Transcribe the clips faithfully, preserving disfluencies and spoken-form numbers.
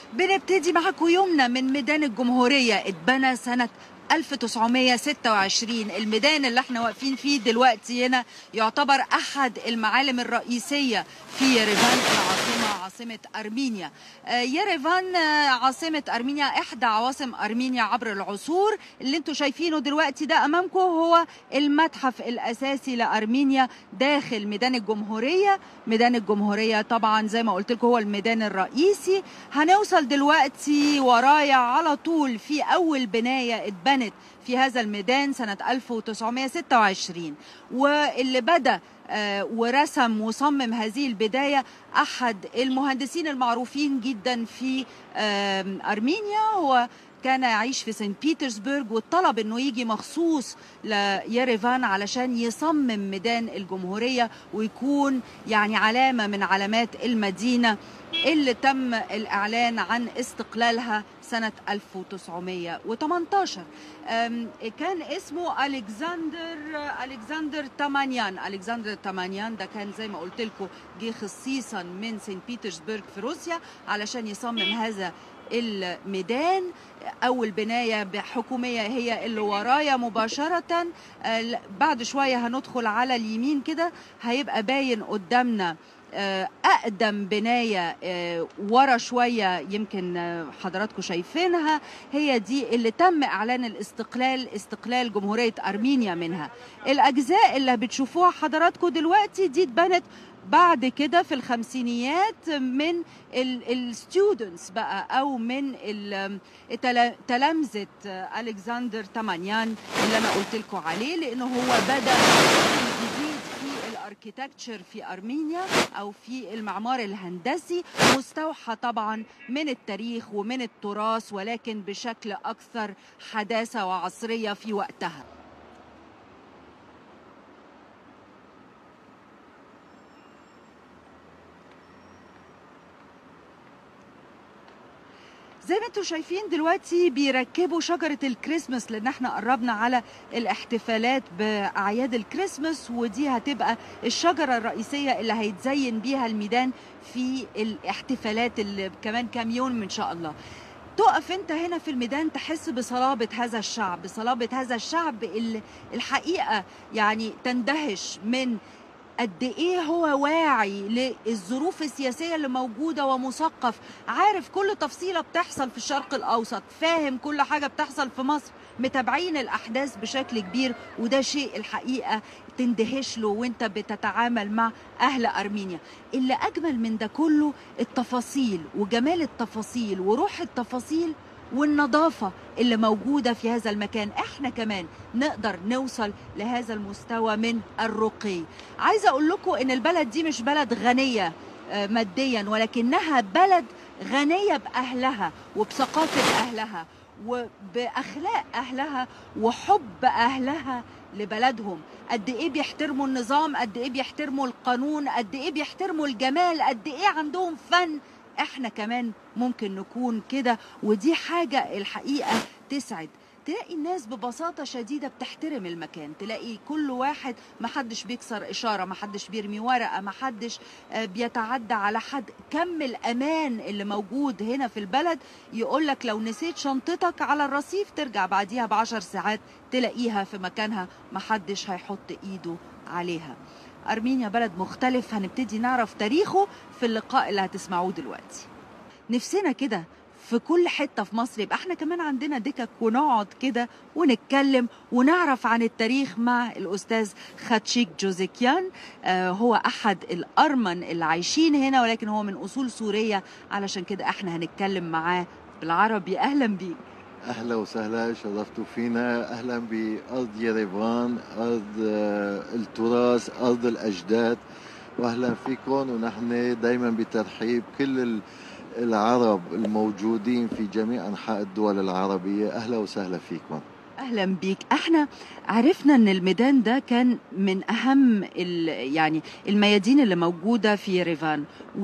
بنبتدي معاكم يومنا من ميدان الجمهورية. اتبنى سنة ألف وتسعمية ستة وعشرين. الميدان اللي احنا واقفين فيه دلوقتي هنا يعتبر أحد المعالم الرئيسية في يريفان العاصمة، عاصمة أرمينيا. يريفان عاصمة أرمينيا إحدى عواصم أرمينيا عبر العصور. اللي انتوا شايفينه دلوقتي ده أمامكم هو المتحف الأساسي لأرمينيا داخل ميدان الجمهورية. ميدان الجمهورية طبعا زي ما قلت لكم هو الميدان الرئيسي. هنوصل دلوقتي ورايا على طول في أول بناية اتبنت في هذا الميدان سنة ألف وتسعمية ستة وعشرين، واللي بدأ ورسم وصمم هذه البداية أحد المهندسين المعروفين جدا في أرمينيا. هو كان يعيش في سان بيترسبرغ وطلب انه يجي مخصوص ليريفان علشان يصمم ميدان الجمهورية ويكون يعني علامة من علامات المدينة اللي تم الإعلان عن استقلالها سنة ألف وتسعمية وتمنتاشر. كان اسمه ألكسندر ألكسندر تامانيان. ألكسندر تامانيان ده كان زي ما قلت لكم جه خصيصا من سان بيترسبرغ في روسيا علشان يصمم هذا الميدان. أول بناية حكومية هي اللي ورايا مباشرة. بعد شوية هندخل على اليمين كده هيبقى باين قدامنا أقدم بناية ورا شوية يمكن حضراتكم شايفينها، هي دي اللي تم إعلان الاستقلال، استقلال جمهورية أرمينيا منها. الأجزاء اللي بتشوفوها حضراتكم دلوقتي دي اتبنت بعد كده في الخمسينيات من الستودنتس بقى او من تلامذة ألكسندر تامانيان اللي انا قلت لكم عليه، لانه هو بدأ جديد في الاركيتكتشر في أرمينيا او في المعمار الهندسي، مستوحى طبعا من التاريخ ومن التراث ولكن بشكل اكثر حداثة وعصرية في وقتها. زي ما انتم شايفين دلوقتي بيركبوا شجرة الكريسماس لان احنا قربنا على الاحتفالات بأعياد الكريسماس، ودي هتبقى الشجرة الرئيسية اللي هيتزين بيها الميدان في الاحتفالات اللي كمان كام يوم ان شاء الله. تقف انت هنا في الميدان تحس بصلابة هذا الشعب، بصلابة هذا الشعب اللي الحقيقة يعني تندهش من قد ايه هو واعي للظروف السياسية اللي موجودة ومثقف، عارف كل تفصيلة بتحصل في الشرق الأوسط، فاهم كل حاجة بتحصل في مصر، متابعين الأحداث بشكل كبير، وده شيء الحقيقة تندهش له وانت بتتعامل مع أهل أرمينيا. اللي أجمل من ده كله التفاصيل وجمال التفاصيل وروح التفاصيل والنظافة اللي موجودة في هذا المكان. احنا كمان نقدر نوصل لهذا المستوى من الرقي. عايزة اقول لكم ان البلد دي مش بلد غنية ماديا، ولكنها بلد غنية بأهلها وبثقافة أهلها وبأخلاق أهلها وحب أهلها لبلدهم. قد ايه بيحترموا النظام، قد ايه بيحترموا القانون، قد ايه بيحترموا الجمال، قد ايه عندهم فن. احنا كمان ممكن نكون كده، ودي حاجة الحقيقة تسعد. تلاقي الناس ببساطة شديدة بتحترم المكان، تلاقي كل واحد محدش بيكسر إشارة، محدش بيرمي ورقة، محدش بيتعدى على حد. كم الأمان اللي موجود هنا في البلد يقولك لو نسيت شنطتك على الرصيف ترجع بعديها بعشر ساعات تلاقيها في مكانها، محدش هيحط إيده عليها. أرمينيا بلد مختلف، هنبتدي نعرف تاريخه في اللقاء اللي هتسمعوه دلوقتي. نفسنا كده في كل حتة في مصر يبقى احنا كمان عندنا دكك ونقعد كده ونتكلم ونعرف عن التاريخ مع الأستاذ خاتشيك جوزيكيان. آه هو أحد الأرمن اللي عايشين هنا ولكن هو من أصول سورية، علشان كده احنا هنتكلم معاه بالعربي. أهلا بيك. أهلا وسهلا، شرفتوا فينا. أهلا بأرض يريفان، أرض التراث، أرض الأجداد، وأهلا فيكم. ونحن دايما بترحيب كل العرب الموجودين في جميع أنحاء الدول العربية. أهلا وسهلا فيكم. اهلا بيك. احنا عرفنا ان الميدان ده كان من اهم يعني الميادين اللي موجوده في يريفان،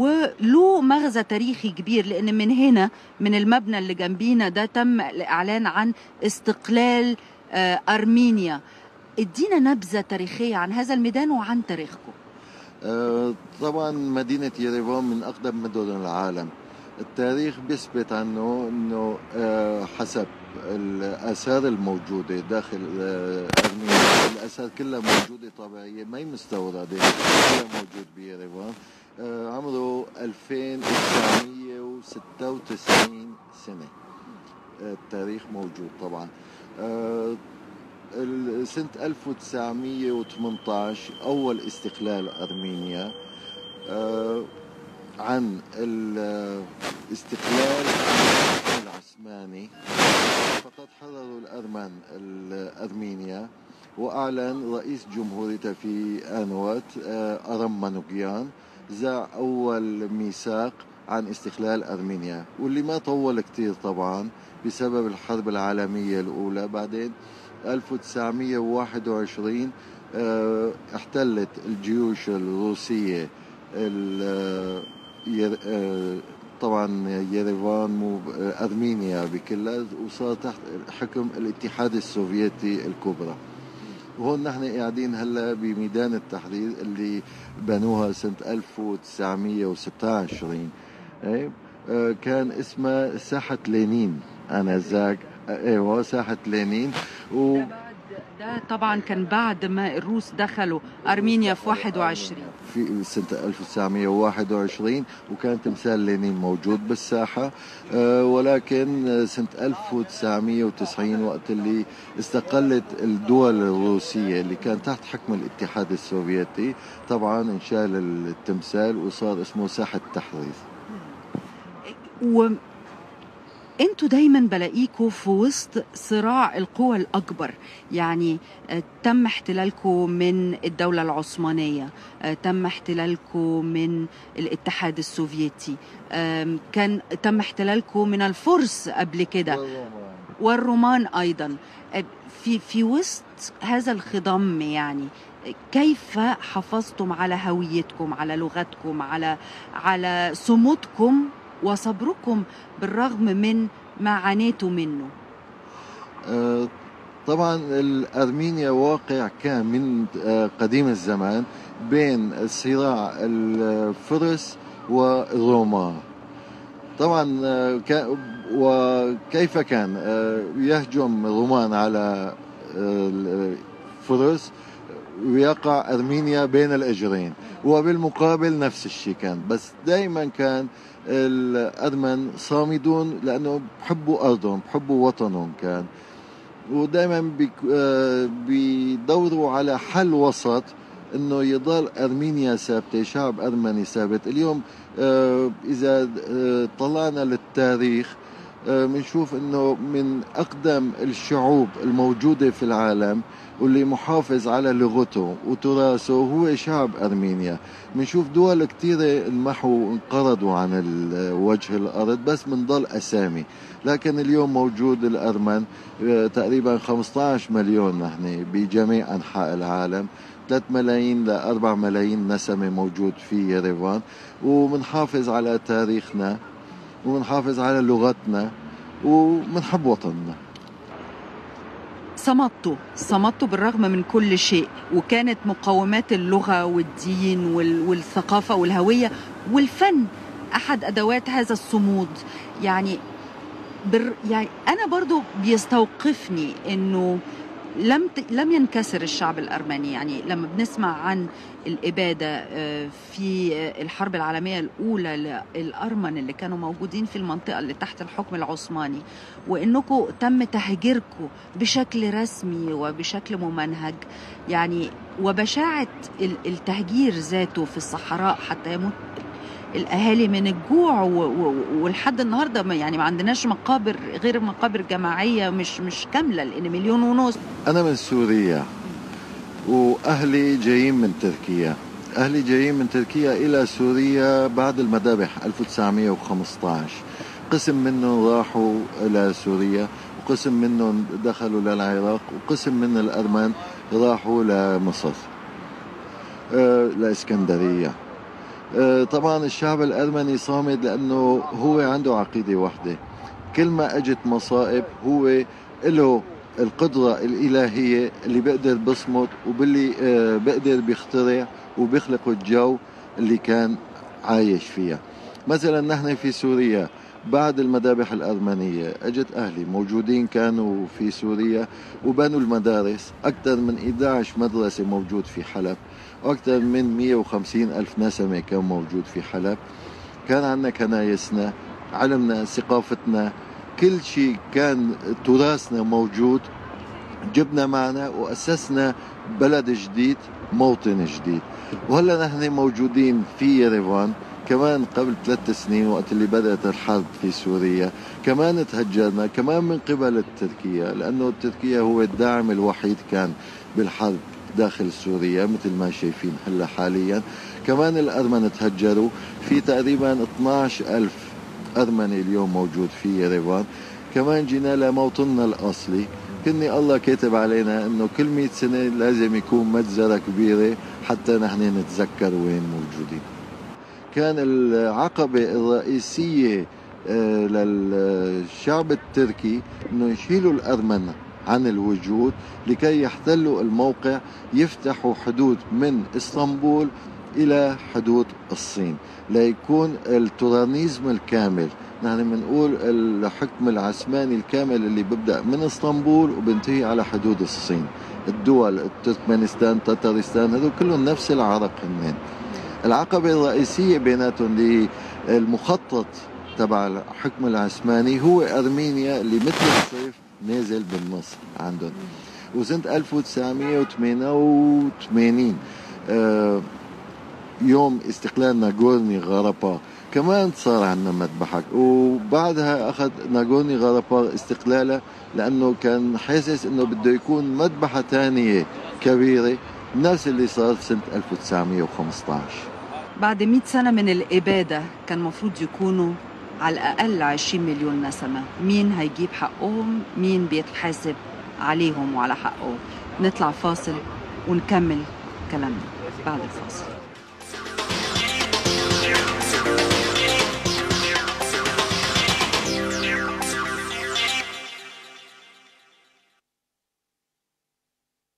وله مغزى تاريخي كبير، لان من هنا من المبنى اللي جنبينا ده تم الاعلان عن استقلال ارمينيا. ادينا نبذه تاريخيه عن هذا الميدان وعن تاريخكم. أه طبعا مدينه يريفان من اقدم مدن العالم. التاريخ بيثبت عنه انه حسب الاثار الموجوده داخل ارمينيا، الاثار كلها موجوده طبيعيه ما هي مستورده، كلها موجود بيريفان. عمره ألفين وتسعمية وستة وتسعين سنه، التاريخ موجود طبعا. سنه ألف وتسعمية وثمانية عشر اول استقلال ارمينيا عن الاستقلال العثماني، فقد حرروا الأرمن الأرمينيا، وأعلن رئيس جمهوريته في آنوات أرم مانوكيان زع أول ميثاق عن استقلال أرمينيا، واللي ما طول كتير طبعا بسبب الحرب العالمية الأولى. بعدين ألف وتسعمية وواحد وعشرين احتلت الجيوش الروسية طبعا يريفان مو أرمينيا بكلها، وصار تحت حكم الاتحاد السوفيتي الكبرى. وهون نحن قاعدين هلا بميدان التحرير اللي بنوها سنة ألف وتسعمية وستة وعشرين. كان اسمها ساحة لينين آنذاك، ايوه ساحة لينين. و ده طبعا كان بعد ما الروس دخلوا أرمينيا في واحد وعشرين في سنة ألف وتسعمية وواحد وعشرين، وكان تمثال لينين موجود بالساحة. أه ولكن سنة ألف وتسعمية وتسعين وقت اللي استقلت الدول الروسية اللي كان تحت حكم الاتحاد السوفيتي، طبعا انشال التمثال وصار اسمه ساحة التحرير. و انتوا دايما بلاقيكوا في وسط صراع القوى الأكبر، يعني تم احتلالكم من الدولة العثمانية، تم احتلالكم من الاتحاد السوفيتي، كان تم احتلالكم من الفرس قبل كده والرومان أيضا. في في وسط هذا الخضم يعني كيف حافظتم على هويتكم، على لغتكم، على على صمودكم وصبركم بالرغم من ما عانيتوا منه؟ أه طبعا الأرمينيا واقع كان من أه قديم الزمان بين صراع الفرس والرومان. طبعا أه وكيف كان أه يهجم الرومان على الفرس ويقع أرمينيا بين الأجرين، وبالمقابل نفس الشيء كان، بس دائما كان الأرمن صامدون لأنه بحبوا أرضهم بحبوا وطنهم كان، ودائما بيدوروا على حل وسط انه يضل أرمينيا ثابتة، شعب أرمني ثابت. اليوم إذا طلعنا للتاريخ بنشوف انه من أقدم الشعوب الموجودة في العالم واللي محافظ على لغته وتراثه هو شعب أرمينيا. بنشوف دول كتيرة انمحوا انقرضوا عن وجه الأرض، بس منضل أسامي. لكن اليوم موجود الأرمن تقريبا خمسة عشر مليون نحن بجميع أنحاء العالم، ثلاثة ملايين ل أربعة ملايين نسمة موجود في يريفان، ومنحافظ على تاريخنا ومنحافظ على لغتنا ومنحب وطننا. صمتوا صمتوا بالرغم من كل شيء، وكانت مقومات اللغة والدين والثقافة والهوية والفن أحد أدوات هذا الصمود. يعني بر يعني أنا برضو بيستوقفني إنه لم لم ينكسر الشعب الأرمني. يعني لما بنسمع عن الإبادة في الحرب العالمية الأولى للأرمن اللي كانوا موجودين في المنطقة اللي تحت الحكم العثماني، وإنكم تم تهجيركم بشكل رسمي وبشكل ممنهج، يعني وبشاعة التهجير ذاته في الصحراء حتى يموت الأهالي من الجوع، ولحد النهاردة يعني ما عندناش مقابر غير مقابر جماعية مش مش كاملة لأن مليون ونص. أنا من سوريا وأهلي جايين من تركيا، أهلي جايين من تركيا إلى سوريا بعد المذابح ألف وتسعمية وخمسة عشر. قسم منهم راحوا إلى سوريا، وقسم منهم دخلوا للعراق، وقسم من الأرمن راحوا لمصر أه لإسكندرية. طبعا الشعب الأرمني صامد لأنه هو عنده عقيدة واحدة، كل ما أجت مصائب هو له القدرة الإلهية اللي بيقدر بصمت وباللي بيقدر بيخترع وبيخلق الجو اللي كان عايش فيها. مثلا نحن في سوريا بعد المذابح الأرمنية اجت أهلي موجودين كانوا في سوريا وبنوا المدارس. أكثر من إحدى عشرة مدرسة موجود في حلب، وأكثر من مئة وخمسين ألف نسمة كان موجود في حلب. كان عندنا كنايسنا، علمنا، ثقافتنا، كل شيء كان تراثنا موجود. جبنا معنا وأسسنا بلد جديد، موطن جديد. وهلا نحن موجودين في يريفان. كمان قبل ثلاث سنين وقت اللي بدأت الحرب في سوريا كمان تهجرنا كمان من قبل تركيا، لأنه تركيا هو الداعم الوحيد كان بالحرب داخل سوريا مثل ما شايفين هلا حاليا. كمان الأرمن تهجروا، في تقريبا اثنعش ألف أرمني اليوم موجود في يريفان. كمان جينا لموطننا الأصلي. كني الله كاتب علينا انه كل مئة سنة لازم يكون مجزرة كبيرة حتى نحن نتذكر وين موجودين. كان العقبة الرئيسية للشعب التركي انه يشيلوا الأرمن عن الوجود لكي يحتلوا الموقع، يفتحوا حدود من اسطنبول الى حدود الصين ليكون التورانيزم الكامل. نحن بنقول الحكم العثماني الكامل اللي بيبدأ من اسطنبول وبنتهي على حدود الصين. الدول تركمانستان، تتارستان، هذول كلهم نفس العرق هنين. العقبة الرئيسية بيناتهم للمخطط تبع الحكم العثماني هو أرمينيا اللي مثل الصيف نازل بالنص عندهم. وسنة ألف وتسعمئة وثمانية وثمانين آه يوم استقلال ناغورني غاراباخ كمان صار عندنا مذبحة، وبعدها أخذ ناغورني غاراباخ استقلاله لأنه كان حاسس إنه بده يكون مذبحة ثانية كبيرة نفس اللي صار في سنة ألف وتسعمئة وخمسة عشر. بعد مئة سنة من الإبادة كان مفروض يكونوا على الأقل عشرين مليون نسمة. مين هيجيب حقهم؟ مين بيتحاسب عليهم وعلى حقهم؟ نطلع فاصل ونكمل كلامنا بعد الفاصل.